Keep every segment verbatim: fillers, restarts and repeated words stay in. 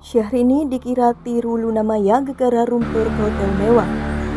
Syahrini dikira tiru Luna Maya gegara rumpur ke hotel mewah.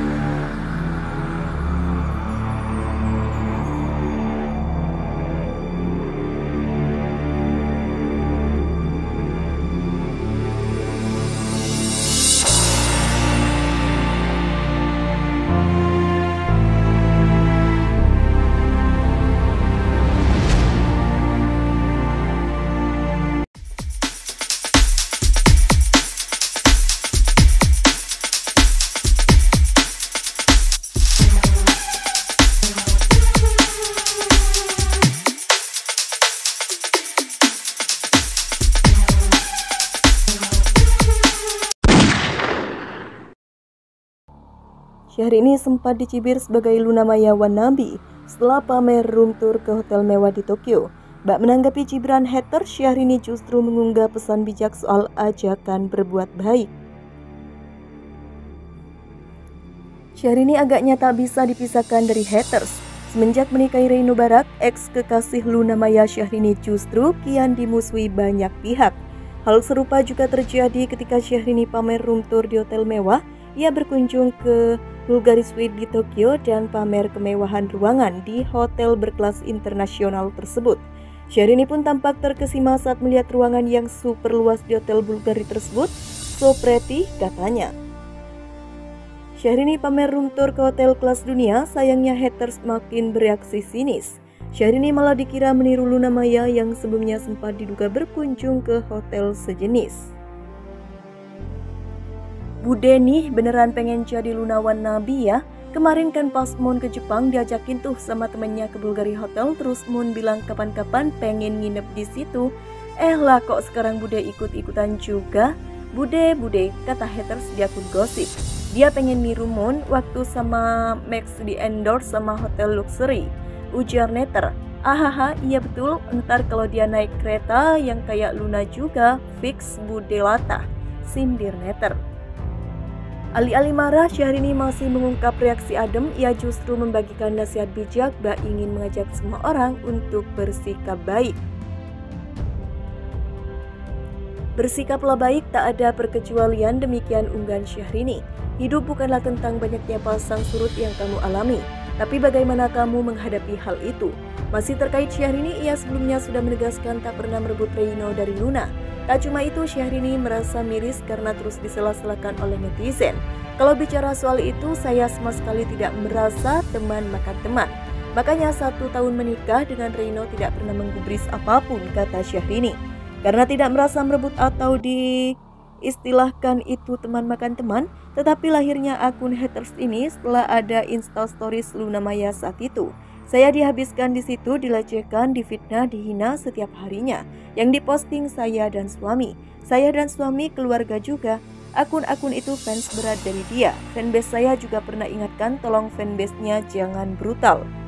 Syahrini sempat dicibir sebagai Luna Maya wannabe setelah pamer room tour ke hotel mewah di Tokyo. Bak menanggapi cibiran hater, Syahrini justru mengunggah pesan bijak soal ajakan berbuat baik. Syahrini agaknya tak bisa dipisahkan dari haters. Semenjak menikahi Reino Barak, ex kekasih Luna Maya Syahrini justru kian dimusuhi banyak pihak. Hal serupa juga terjadi ketika Syahrini pamer room tour di hotel mewah. Ia berkunjung ke Bulgari Suite di Tokyo dan pamer kemewahan ruangan di hotel berkelas internasional tersebut. Syahrini pun tampak terkesima saat melihat ruangan yang super luas di hotel Bulgari tersebut. So pretty, katanya. Syahrini pamer room tour ke hotel kelas dunia, sayangnya haters makin bereaksi sinis. Syahrini malah dikira meniru Luna Maya yang sebelumnya sempat diduga berkunjung ke hotel sejenis. Bude nih beneran pengen jadi Luna wannabe ya. Kemarin kan pas Moon ke Jepang diajakin tuh sama temennya ke Bulgari Hotel, terus Moon bilang kapan-kapan pengen nginep di situ. Eh lah kok sekarang Bude ikut-ikutan juga. Bude, Bude, kata haters di akun gosip. Dia pengen niru Moon waktu sama Max di endorse sama hotel luxury. Ujar netter. Ahaha, iya betul, ntar kalau dia naik kereta yang kayak Luna juga, fix Bude latah. Sindir netter. Alih-alih marah, Syahrini masih mengungkap reaksi adem. Ia justru membagikan nasihat bijak bak ingin mengajak semua orang untuk bersikap baik. Bersikaplah baik, tak ada perkecualian, demikian unggahan Syahrini. Hidup bukanlah tentang banyaknya pasang surut yang kamu alami, tapi bagaimana kamu menghadapi hal itu. Masih terkait Syahrini, ia sebelumnya sudah menegaskan tak pernah merebut Reino dari Luna. Tak cuma itu, Syahrini merasa miris karena terus disela-selakan oleh netizen. Kalau bicara soal itu, saya sama sekali tidak merasa teman makan teman. Makanya satu tahun menikah dengan Reino tidak pernah menggubris apapun, kata Syahrini. Karena tidak merasa merebut atau diistilahkan itu teman makan teman, tetapi lahirnya akun haters ini setelah ada instastories Luna Maya saat itu. Saya dihabiskan di situ, dilecehkan, difitnah, dihina setiap harinya. Yang diposting saya dan suami. Saya dan suami keluarga juga. Akun-akun itu fans berat dari dia. Fanbase saya juga pernah ingatkan tolong fanbase-nya jangan brutal.